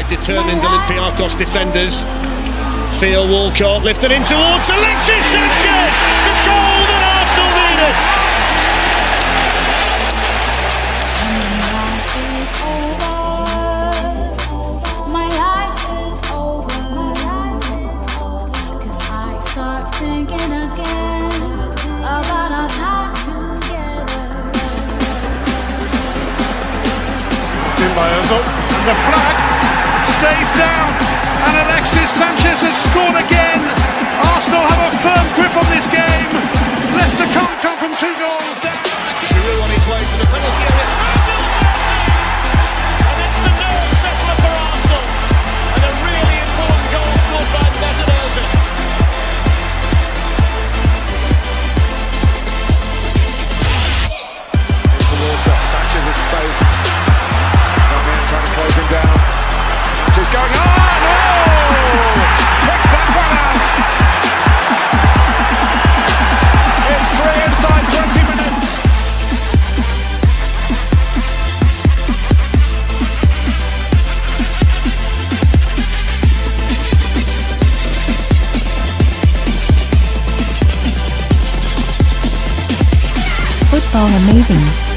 Five determined Olympiacos defenders. Theo Walcott lifted in towards Alexis Sanchez! The goal that Arsenal needed! My life is over. Cause I start thinking again about our time together. In by Ozil, and the flag stays down, and Alexis Sanchez has scored again. Arsenal have a firm grip on this game. Leicester can't come from 2 goals down. Giroud on his way to the penalty area. And it's the nerve settler for Arsenal. And a really important goal scored by Mesut Ozil. Sanchez's space. Trying to close him down. Sanchez going on! No! Pick that one out! It's 3 inside 20 minutes. Football amazing.